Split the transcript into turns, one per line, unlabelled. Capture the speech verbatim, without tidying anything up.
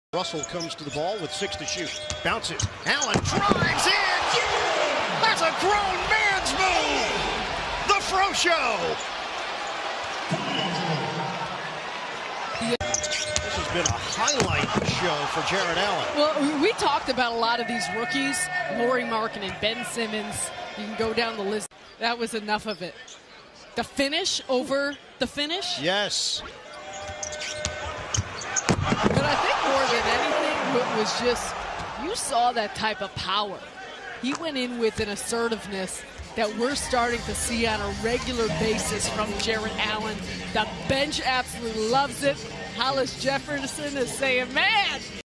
Russell comes to the ball with six to shoot. Bounces. Allen drives in. Yeah! That's a grown man's move. The Fro Show. This has been a highlight show for Jarrett Allen.
Well, we talked about a lot of these rookies, Lauri Markkanen, Ben Simmons. You can go down the list. That was enough of it. The finish over the finish?
Yes.
But I think more than anything, it was just, you saw that type of power. He went in with an assertiveness that we're starting to see on a regular basis from Jarrett Allen. The bench absolutely loves it. Hollis Jefferson is saying, man,